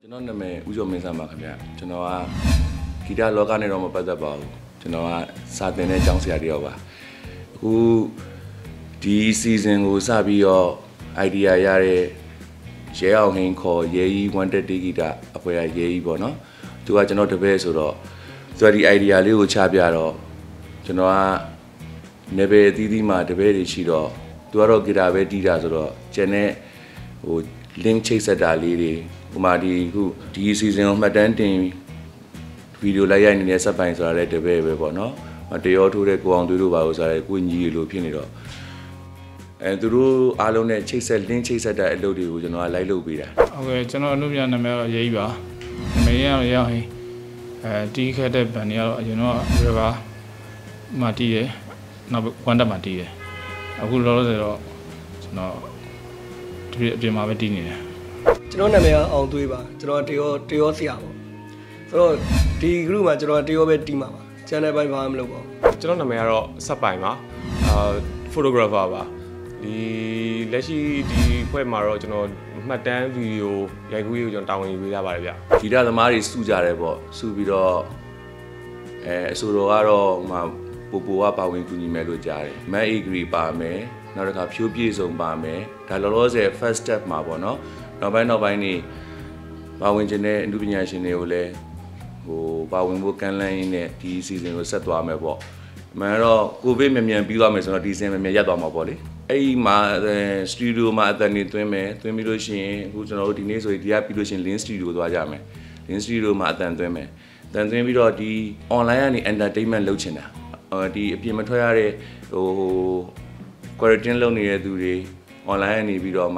ကျွန်တော်နာမည်ဦးကျော်မင်းဆန်းပါခင်ဗျကျွန်တော်ကဂီတလောကနဲ့တော့မပတ်သက်ပါဘူးကျွန်တော်ကစာသင်တဲ့ကျောင်းဆရာတယောက်ပါအခုဒီ season ကိုစပြီးတော့ idea ရတဲ့ရဲအောင်ဟင်းခေါ်ရဲကြီး130ဂီတအဖွဲ့ရရဲကြီးပေါ့နော်သူကကျွန်တော်တပည့်ဆိုတော့သူကဒီ idea လေးကိုချပြတော့ကျွန်တော်ကနယ်ပယ်အသီးသီးမှာတပည့်တွေရှိတော့သူကတော့ဂီတပဲတီးတာဆိုတော့ကျန်တဲ့ဟို link ချိတ်ဆက်တာလေးတွေဟိုမှာဒီခုဒီ season ကိုမှတ်တမ်းတင်ဗီဒီယိုလိုက်ရိုက်နေတဲ့စက်ပိုင်းဆိုတာလည်းတပည့်ပဲပေါ့နော်တရောထိုးတဲ့ကိုအောင်သွေးတို့ပါလို့ဆိုရဲကိုညီလိုဖြစ်နေတော့သူတို့အားလုံးနဲ့ချိတ်ဆက် link ချိတ်ဆက်တဲ့အလုပ်တွေကိုကျွန်တော်ကလိုက်လုပ်ပေးတာဟုတ်ကဲ့ကျွန်တော်အမှုပြနာမည်ကတော့ရေးပါနာမည်ရအောင်ဟင်းတီးခဲ့တဲ့ဗန်တွေကတော့အရင်တော့ river မှာတီးတယ်နောက်ဝမ်တက်မှာတီးတယ်အခုလောလောဆယ်တော့ကျွန်တော်ဒီအပြင်မှာပဲတီးနေတယ်ကျွန်တော်နာမည်ကအောင်သွေးပါကျွန်တော်တရောဆရာပေါ့ဆိုတော့ဒီ group မှာကျွန်တော်တရောပဲတီးမှာပါ channel ပိုင်းဘာမှမလုပ်ပါဘူးကျွန်တော်နာမည်ကတော့စက်ပိုင်ပါphotographer ပါဒီလက်ရှိဒီဖွဲ့မှာတော့ကျွန်တော်မှတ်တမ်းဗီဒီယိုရိုက်ကူးရေးကိုကျွန်တော်တာဝန်ယူပေးရပါတယ်ဗျဂီတသမားတွေစုကြတယ်ပေါ့စုပြီးတော့အဆိုတော်ကတော့ဟိုမှာပူကပါဝင်ကူညီမယ်လို့ကြားတယ်မန်အေဂရီပါမယ်နောက်တစ်ခါဖြိုးပြေဆုံးပါမယ်ဒါလောလောဆယ် first step မှာပေါ့နော်နောက်ပိုင်းနေပါဝင်ခြင်းတဲ့အမှုပညာရှင်တွေကိုလည်းဟိုပါဝင်ဖို့ကမ်းလှမ်းရင်းနဲ့ဒီ season ကိုဆက်သွားမယ်ပေါ့အမှန်တော့ကိုဗစ်မြန်ပြီးသွားမယ်ဆိုတော့ဒီ season မြန်ရပ်သွားမှာပေါ့လေအဲ့ဒီမှာစတူဒီယိုမှာအတန်နေသွင်းမယ်သွင်းပြီးလို့ရှိရင်အခုကျွန်တော်တို့ဒီနေ့ဆိုရင်ဒီကပြီးလို့ရှိရင် link studio သွားကြမယ် link studio မှာအတန်သွင်းမယ်အတန်သွင်းပြီးတော့ဒီ online ကနေ entertainment လုပ်ချင်တာဒီအပြင်မထွက်ရတဲ့ဟို quarantine လုပ်နေတဲ့သူတွေ online ကနေပြီးတော့မှ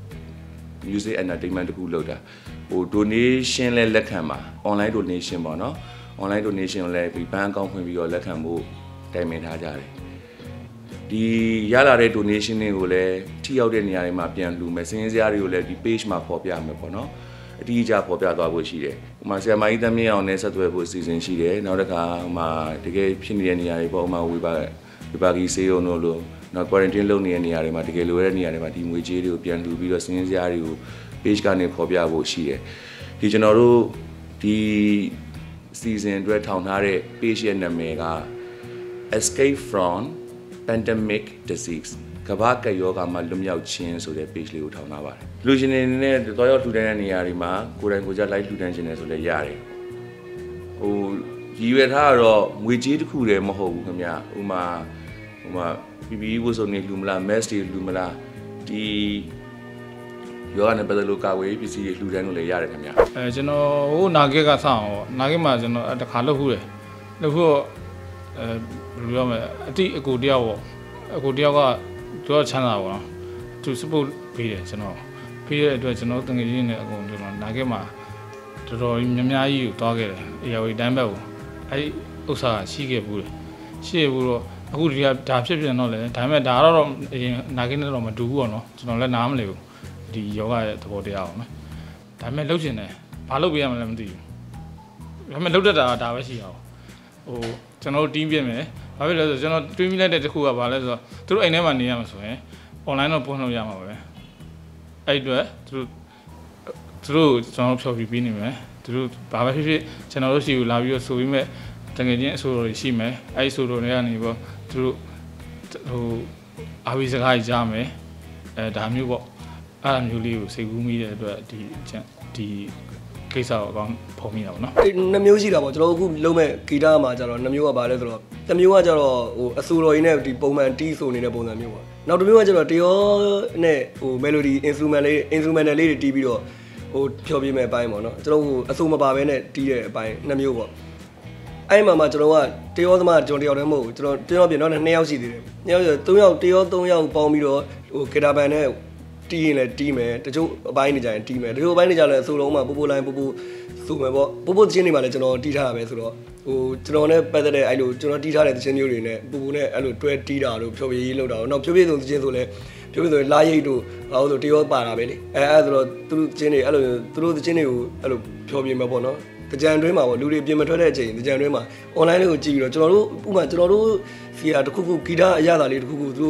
music entertainment တခုလုပ်တာဟို donation လဲလက်ခံပါ online donation ပေါ့နော် online donation ကိုလည်းဘဏ်အကောင့်ဖွင့်ပြီးတော့လက်ခံဖို့တိုင်ပင်ထားကြတယ်ဒီရလာတဲ့ donation တွေကိုလည်းထိရောက်တဲ့နေရာတွေမှာပြန်လှူမယ်စင်းစရာတွေကိုလည်းဒီ page မှာဖော်ပြမယ်ပေါ့နော်အတိအကျဖော်ပြသွားဖို့ရှိတယ်ဟိုမှာဆရာမကြီးသမီးအောင်နဲ့ဆက်သွယ်ဖို့အစီအစဉ်ရှိတယ်နောက်တစ်ခါဟိုမှာတကယ်ဖြစ်နေတဲ့နေရာတွေပေါ့ဟိုမှာဝေပါကြီးစေးရုံတို့လို့နောက် quarantine လုပ်နေတဲ့နေရာတွေမှာတကယ်လိုရတဲ့နေရာတွေမှာဒီငွေကြေးတွေကိုပြန်လှူပြီးတော့စင်းစရာတွေကို page ကနေဖော်ပြဖို့ရှိတယ်ဒီကျွန်တော်တို့ဒီ season အတွက်ထောင်ထားတဲ့ page ရဲ့နာမည်က Escape from Pandemic Disease ကမ္ဘာ့ကပ်ရောဂါမှာလွတ်မြောက်ခြင်းဆိုတဲ့ page လေးကိုထောင်ထားပါတယ်လူရှင်တွေနဲ့တော်ရောက်လှူဒန်းတဲ့နေရာတွေမှာကိုယ်တိုင်ကိုယ်ကျ live လှူဒန်းခြင်းတယ်ဆိုလည်းရတယ်ဟိုရည်ရွယ်ထားတော့ငွေကြေးတစ်ခုတည်းမဟုတ်ဘူးခင်ဗျဥမာPPE ဝတ်စုံတွေလှူမလား mask တွေလှူမလားဒီယောဂနဲ့ပတ်သက်လို့ကာဝေးပစ္စည်းတွေလှူဒန်းလို့လည်းရတယ်ခင်ဗျကျွန်တော်ဟိုနာဂက်ကစအောင်နာဂက်မှာကျွန်တော်တခါလုပ်ခုတယ်လုပ်ခုတော့ဘယ်လိုပြောမလဲအတိအကိုတယောက်ပေါ့အကိုတယောက်ကသူကချမ်းသာပါတော့သူ support ပေးတယ်ကျွန်တော်ပေးတဲ့အတွက်ကျွန်တော်တငယ်ချင်းနဲ့အကုန်ကျွန်တော်နာဂက်မှာတော်တော်များများကြီးကိုတွားခဲ့တယ်အရာဝီတန်းဘက်ကိုအဲ့ဒီဥစ္စာရှိခဲ့ဘူးလေရှိခဲ့ဘူးတော့အခုဒီကဒါဖြစ်ပြန်တော့လေဒါပေမဲ့ဒါတော့အရင်နာဂက်နဲ့တော့မတူဘူးပေါ့နော်ကျွန်တော်လည်းနားမလည်ဘူးဒီယောဂရဲ့သဘောတရားအောင်နော်ဒါပေမဲ့လှုပ်ချင်တယ်ဘာလုပ်ပေးရမလဲမသိဘူးဒါပေမဲ့လှုပ်တတ်တာဒါပဲရှိအောင်ဟိုကျွန်တော်တို့ team ပြင်မယ်ဘာဖြစ်လဲဆိုကျွန်တော်တွေးမိလိုက်တဲ့တစ်ခုကဘာလဲဆိုတော့သူတို့အိမ်ထဲမှာနေရမှာဆိုရင် online တော့ပို့လို့ရမှာပဲအဲ့အတွက်သူတို့ကျွန်တော်ဖြော်ပြပေးနေမယ်သူတို့ဘာပဲဖြစ်ဖြစ်ကျွန်တော်တို့ရှိကိုလာပြီးတော့ဆိုပြီးမဲ့တကယ်ချင်းအဆိုတော်ရှိမယ်အဲ့ဒီဆိုတော်တွေကနေပေါ့သူတို့ဟိုအားပေးစကားကြီးကြားမယ်ဒါမျိုးပေါ့အဲ့လိုမျိုးလေးကိုစိတ်ကူးမိတဲ့အတွက်ဒီကိစ္စကိုအကောင်းဖော်မိတာပေါ့နော်နှစ်မျိုးရှိတာပေါ့ကျွန်တော်အခုလုံးမဲ့ဂီတမှာကျတော့နှစ်မျိုးကဘာလဲဆိုတော့တစ်မျိုးကကျတော့ဟိုအဆိုတော်ကြီးနဲ့ဒီပုံမှန်တီးဆိုနေတဲ့ပုံစံမျိုးပေါ့နောက်တစ်မျိုးကကျတော့တရောနဲ့ဟို melody instrumental လေးတွေတီးပြီးတော့ဟိုဖြောပြမဲ့အပိုင်းပေါ့နော်ကျွန်တော်ဟိုအဆိုမပါဘဲနဲ့တီးတဲ့အပိုင်းနှစ်မျိုးပေါ့အဲ့မှာကျွန်တော်ကတရောသမားကျွန်တော်တယောက်တည်းမဟုတ်ဘူးကျွန်တော်ပြင်တော့2ယောက်ရှိသေးတယ်2ယောက်ဆို3ယောက်တရော3ယောက်ပေါင်းပြီးတော့ဟိုဂီတာဘန်နဲ့တီးရင်လည်းတီးမယ်တချို့အပိုင်းနေကြရင်တီးမယ်တချို့အပိုင်းနေကြလည်းအဆိုလုံးမှာပိုလိုင်းပိုဆိုမယ်ပေါ့ပိုချင်းနေမှာလည်းကျွန်တော်တီးထားတာပဲဆိုတော့ဟိုကျွန်တော်နဲ့ပတ်သက်တဲ့အဲ့လိုကျွန်တော်တီးထားတဲ့သချင်းမျိုးတွေနဲ့ပိုနဲ့အဲ့လိုတွဲတီးတာလို့ဖြောပြရေးလုပ်တာတော့နောက်ဖြောပြဆုံးသချင်းဆိုလည်းဖြောပြဆိုလာရိတ်တို့ဘာလို့ဆိုတရောပါတာပဲလေအဲ့ဆိုတော့သူတို့သချင်းတွေအဲ့လိုသူတို့သချင်းတွေကိုအဲ့လိုဖြောပြမှာပေါ့နော်ကြံတွင်းမှာပေါ့လူတွေပြင်မထွက်တဲ့အချိန်ကြံတွင်းမှာ online လေးကိုကြည့်ပြီးတော့ကျွန်တော်တို့ဥပမာကျွန်တော်တို့စီယာတစ်ခုခုဂီတအရသာလေးတစ်ခုခုသူတို့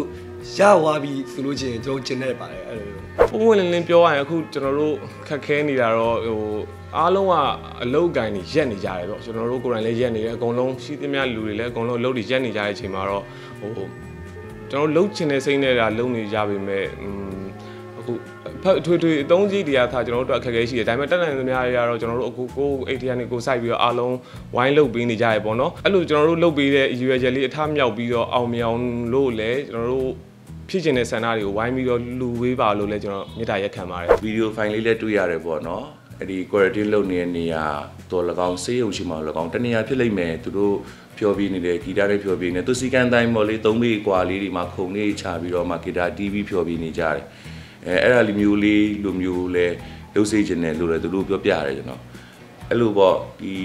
ရသွားပြီဆိုလို့ချင်းကျွန်တော်ကျင်နေပါတယ်အဲ့လိုပုံဝင်လင်းပြောရရင်အခုကျွန်တော်တို့ခက်ခဲနေတာတော့ဟိုအားလုံးကအလုတ်ကန်ကြီးရက်နေကြတယ်ပေါ့ကျွန်တော်တို့ကိုယ်တိုင်လည်းရက်နေတယ်အကုန်လုံးရှိသမျှလူတွေလည်းအကုန်လုံးအလုတ်တွေရက်နေကြတဲ့အချိန်မှာတော့ဟိုကျွန်တော်လှုပ်ချင်တဲ့စိတ်နဲ့ဒါလုံနေကြပြီမဲ့အခုထွေအသုံးကြီးတရားထားကျွန်တော်တို့အခက်အခဲရှိတယ်ဒါပေမဲ့တက်နိုင်သမျှတွေကတော့ကျွန်တော်တို့အခုကိုအိတ်ထရနေကိုစိုက်ပြီးတော့အားလုံးဝိုင်းလုပ်ပေးနေကြရပေါ့နော်အဲ့လိုကျွန်တော်တို့လုပ်ပေးတဲ့ရွယ်ချက်လေးအထမြောက်ပြီးတော့အောင်မြောင်လို့လည်းကျွန်တော်တို့ဖြစ်ကျင်တဲ့ဆန္ဒတွေကိုဝိုင်းပြီးတော့လူဝေးပါလို့လည်းကျွန်တော်မေတ္တာရက်ခံပါတယ်ဗီဒီယိုဖိုင်လေးလည်းတွေ့ရတယ်ပေါ့နော်အဲ့ဒီ quarantine လုပ်နေတဲ့နေရာတော်၎င်းစေးရုံရှိမှ၎င်းတနေရာဖြစ်လိမ့်မယ်သူတို့ဖြောပြနေတယ်ဂီတတွေဖြောပြနေသူစီကန်တိုင်းပေါ်လေး3ပေกว่าလေးဒီမှာခုံလေးချပြီးတော့မှဂီတာ TV ဖြောပြနေကြတယ်အဲ့ဒါလိုမျိုးလေးလိုမျိုးလဲလှုပ်စေးခြင်းနဲ့လို့လည်းသူတို့ပြောပြရတယ်ကျွန်တော်အဲ့လိုပေါ့ဒီ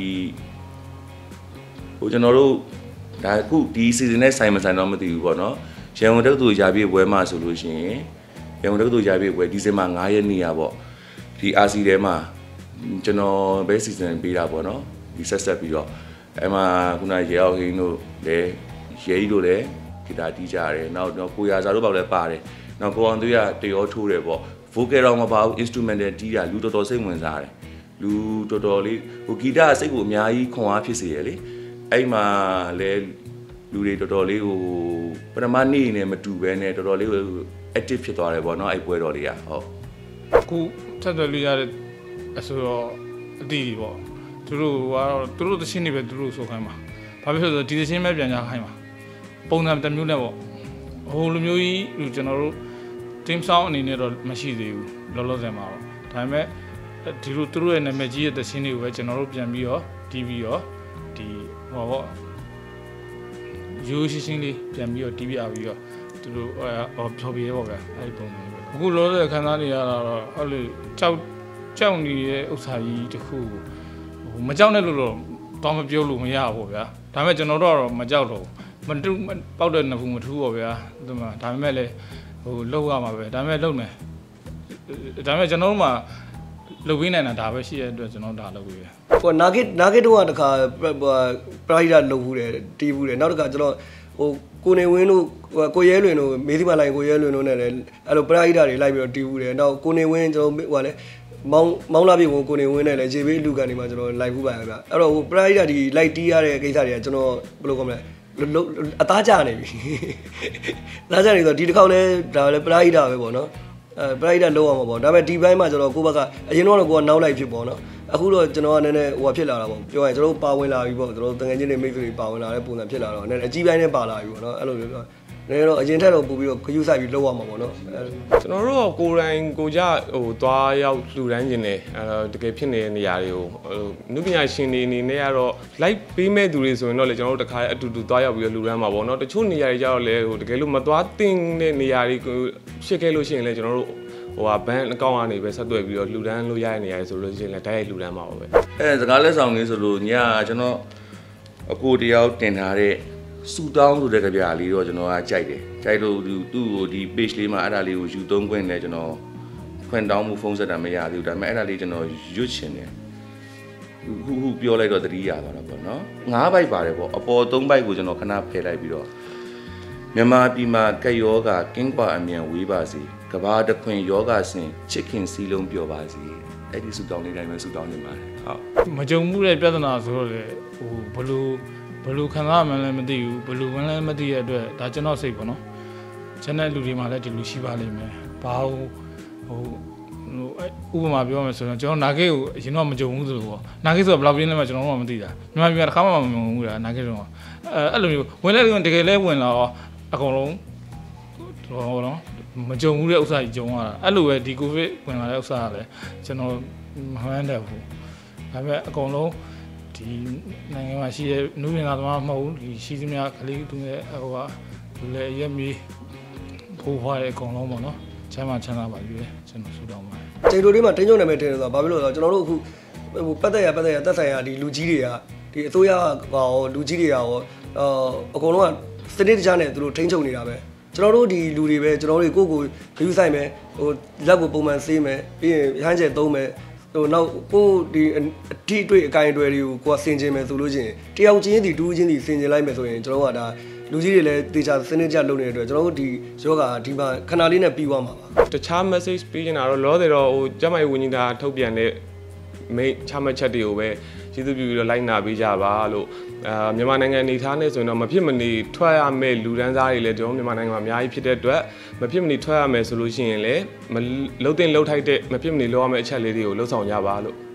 ဟိုကျွန်တော်တို့ဒါအခုဒီ season နဲ့ဆိုင်မဆိုင်တော့မသိဘူးပေါ့နော်ရန်ကုန်တက္ကသိုလ်ရာပြည့်ပွဲမှာဆိုလို့ရှိရင်ရန်ကုန်တက္ကသိုလ်ရာပြည့်ပွဲဒီဇင်ဘာ9ရက်နေ့อ่ะပေါ့ဒီ RC ထဲမှာကျွန်တော်ဘယ် season ပေးတာပေါ့နော်ဒီဆက်ပြီးတော့အဲ့မှာခုနရေအောင်ဟင်းတို့လည်းရဲကြီးတို့လည်းဂီတာတီးကြတယ်နောက်တော့ကိုရာစာတို့ပေါ့လည်းပါတယ်နောက်ကိုအောင်သူရတရောထိုးတယ်ပေါ့ vocal တော့မပါဘူး instrumental တီးတာလူတော်တော်စိတ်ဝင်စားတယ်လူတော်တော်လေးဟိုဂီတစိတ်ကိုအများကြီးခွန်အားဖြစ်စေရလေအဲ့မှာလည်းလူတွေတော်တော်လေးဟိုပထမနေ့နဲ့မတူဘဲနဲ့တော်တော်လေး active ဖြစ်သွားတယ်ပေါ့နော်အဲ့ပွဲတော်တွေကဟုတ်အခုထပ်တယ်လို့ရတဲ့အဆိုတော့အတီးပေါ့သူတို့ကတော့သူတို့သချင်းတွေပဲသူတို့ဆိုခိုင်းမှာဘာဖြစ်လို့ဆိုတော့ဒီသချင်းပဲပြန်ကြခိုင်းမှာပုံစံတစ်မျိုးနဲ့ပေါ့ဟိုလိုမျိုးကြီးကျွန်တော်တို့ team sound အနေနဲ့တော့မရှိသေးဘူးလောလောဆယ်မှာတော့ဒါပေမဲ့ဒီလိုသူတို့ရဲ့နာမည်ကြီးရဲ့သချင်းတွေကိုပဲကျွန်တော်တို့ပြန်ပြီးတော့ TV ရောဒီဟောပေါ့ရိုးရှင်းရှင်းလေးပြန်ပြီးတော့ TV အပြီးတော့သူတို့ဖြောပြရဲပေါ့ဗျာအဲ့ဒီပုံစံမျိုးအခုလောလောဆယ်ခန်းသားနေရတာတော့အဲ့လိုကြောက်နေတဲ့ဥစ္စာကြီးတစ်ခုမကြောက်နဲ့လို့တော့မပြောလို့မရဘူးဗျာဒါပေမဲ့ကျွန်တော်တို့ကတော့မကြောက်တော့မတူပေါက်တဲ့နှစ်ခုမထူးပေါ့ဗျာဒါပေမဲ့လည်းဟိုလောက်ရမှာပဲဒါပေမဲ့လုံနေဒါပေမဲ့ကျွန်တော်တို့မှလုပ်ပေးနိုင်တာဒါပဲရှိတဲ့အတွက်ကျွန်တော်ဒါလုပ်ပေးတယ်ဟိုနာဂစ်တော့တခါပရိုက်တာလုပ်ဘူးတယ်တီးဘူးတယ်နောက်တခါကျွန်တော်ဟိုကိုနေဝင်းတို့ကိုရဲလွင်တို့မေးသီးမလိုက်ကိုရဲလွင်တို့နဲ့လည်းအဲ့လိုပရိုက်တာတွေလိုက်ပြီးတော့တီးဘူးတယ်နောက်ကိုနေဝင်းကျွန်တော်ဟိုကလည်းမောင်းလာပြီကိုနေဝင်းနဲ့လည်းခြေဘေးလူကန်နေမှာကျွန်တော်လိုက်ဘူးပါဗျအဲ့တော့ဟိုပရိုက်တာဒီလိုက်တီးရတဲ့ကိစ္စတွေကကျွန်တော်ဘယ်လိုကောမလဲအသားကျနေပြီအသားကျနေဆိုဒီတစ်ခေါက်လဲဒါလည်းပရိုက်တာပဲပေါ့နော်ပရိုက်တာလုံးအောင်ပေါ့ဒါပေမဲ့ဒီဘိုင်းမှာကျွန်တော်ကိုယ့်ဘက်ကအရင်တော့ကိုကနောက်လိုက်ဖြစ်ပေါ့နော်အခုတော့ကျွန်တော်ကနည်းနည်းဟိုဖြစ်လာတာပေါ့ပြောရင်ကျွန်တော်ပါဝင်လာပြီပေါ့ကျွန်တော်တငယ်ချင်းတွေမိတ်ဆွေတွေပါဝင်လာတဲ့ပုံစံဖြစ်လာတော့နည်းနည်းအကြီးပိုင်းနဲ့ပါလာပြီပေါ့နော်အဲ့လိုမျိုးနည်းနည်းတော့အရင်ထက်တော့ပို့ပြီးတော့ခရုစိုက်ပြီးလောက်ရမှာပေါ့နော်ကျွန်တော်တို့ကိုယ်တိုင်ကိုကြဟိုသွားရောက်လှူဒန်းခြင်းနဲ့တကယ်ဖြစ်နေတဲ့နေရာတွေကိုနုပညာရှင်တွေအနေနဲ့ကတော့ like ပေးမဲ့သူတွေဆိုရင်တော့လေကျွန်တော်တို့တခါအတူတူသွားရောက်ပြီးလှူဒန်းမှာပေါ့နော်တချို့နေရာတွေကြတော့လေဟိုတကယ်လို့မသွားသင့်တဲ့နေရာတွေဖြစ်ခဲ့လို့ရှိရင်လည်းကျွန်တော်တို့ဟိုဘန်အကောင့်ကနေပဲဆက်သွယ်ပြီးတော့လှူဒန်းလို့ရတဲ့နေရာတွေဆိုလို့ရှိရင်လည်းတိုက်ရိုက်လှူဒန်းမှာပါပဲစကားလက်ဆောင်လေးဆိုလို့ညကျွန်တော်အကိုတယောက်တင်ထားတဲ့စူတောင်းဆိုတဲ့ကြပြလေးတော့ကျွန်တော်ကကြိုက်တယ်ကြိုက်လို့သူ့ကိုဒီ page လေးမှာအဲ့ဒါလေးကိုယူသုံးခွင့်နဲ့ကျွန်တော်ခွင့်တောင်းမှုဖုန်းဆက်တာမရသေးဘူးဒါပေမဲ့အဲ့ဒါလေးကျွန်တော်ရွတ်ချင်တယ်ခုပြောလိုက်တော့သတိရသွားတာပေါ့နော်9ဘိုက်ပါတယ်ပေါ့အပေါ်3ဘိုက်ကိုကျွန်တော်ခဏဖယ်လိုက်ပြီးတော့မြန်မာပြည်မှာကက်ယောဂကင်းကွာအမြန်ဝေးပါစေကဘာတခွင်ယောဂဆင်ချစ်ခင်စီလုံးပျော်ပါစေအဲ့ဒီစူတောင်းလေးတိုင်းပဲစူတောင်းနေပါတယ်ဟုတ်မကြုံမှုတဲ့ပြဿနာဆိုတော့လေဟိုဘလို့ခံစားမှလည်းမသိဘူးဘလို့မှလည်းမသိရတဲ့အတွက်ဒါကျွန်တော်စိတ်ပေါ့နော်ကျွန်တဲ့လူတွေမှလည်းဒီလူရှိပါလိမ့်မယ်ဘာဟိုဥပမာပြောမယ်ဆိုတော့ကျွန်တော်နာဂိတ်ကိုအရင်တော့မကြုံဘူးဆိုလို့ပေါ့နာဂိတ်ဆိုတာဘယ်လောက်ပြင်းလဲမှကျွန်တော်တို့မှမသိတာမြန်မာပြည်ကတစ်ခါမှမမြင်ဘူးလားနာဂိတ်တော့အဲ့လိုမျိုးဝင်လဲတကယ်လဲဝင်လာတော့အကုန်လုံးဟိုနော်မကြုံဘူးတဲ့ဥစ္စာကြီးကြုံရတာအဲ့လိုပဲဒီကိုဗစ်ဝင်လာတဲ့ဥစ္စာကလည်းကျွန်တော်မမှန်းတယ်ဘူးဒါပေမဲ့အကုန်လုံးဒီနိုင်ငံမှာရှိတဲ့နုပညာသမားမဟုတ်ဘူးဒီရှိသမျှကလေးသူရဲ့ဟိုကလူလည်းရက်မီဖိုးဖွားရဲ့အကုန်လုံးပေါ့နော်ချမ်းသာပါပြီကျွန်တော်ဆုတောင်းပါတယ်ချိန်တိုလေးမှာတင်းကျုံနာမည်တင်ဆိုတာဘာဖြစ်လို့လဲဆိုတော့ကျွန်တော်တို့အခုဟိုပတ်သက်ရသက်ဆိုင်ရာဒီလူကြီးတွေကဒီအစိုးရကလူကြီးတွေကရောအကုန်လုံးကစနစ်တကျနဲ့သူတို့ထိန်းချုပ်နေတာပဲကျွန်တော်တို့ဒီလူတွေပဲကျွန်တော်တို့ကိုဂရုစိုက်မယ်ဟိုလက်ကိုပုံမှန်ဆေးမယ်ပြီးရင်ဟန်းကျဲသုံးမယ်ဟိုနောက်ကိုဒီအထိအတွေ့အကိုင်အတွေ့တွေကိုကိုကဆင်ကျင်မယ်ဆိုလို့ချင်းတယောက်ချင်းစီတူးချင်းစီဆင်ကျင်လိုက်မယ်ဆိုရင်ကျွန်တော်ကဒါလူကြီးတွေလည်းတေချာစနစ်ကျလုပ်နေတဲ့အတွက်ကျွန်တော်တို့ဒီယောဂဒီမှာခဏလေးနဲ့ပြီးသွားမှာပါတခြား message ပေးနေတာတော့လောတယ်တော့ဟိုကျမကြီးဝင်းကြီးသားထုတ်ပြန်တဲ့မိတ်ချမှတ်ချက်တွေကိုပဲကျေးဇူးပြုပြီးတော့လိုက်နာပေးကြပါလို့မြန်မာနိုင်ငံနေသားနဲ့ဆိုရင်တော့မဖြစ်မနေထွက်ရမယ့်လူဒန်းစားတွေလည်းကျွန်တော်မြန်မာနိုင်ငံမှာအများကြီးဖြစ်တဲ့အတွက်မဖြစ်မနေထွက်ရမယ်ဆိုလို့ရှိရင်လည်းမလှုပ်တဲ့လှုပ်ထိုက်တဲ့မဖြစ်မနေလုပ်ရမယ့်အချက်လေးတွေကိုလှုပ်ဆောင်ကြပါလို့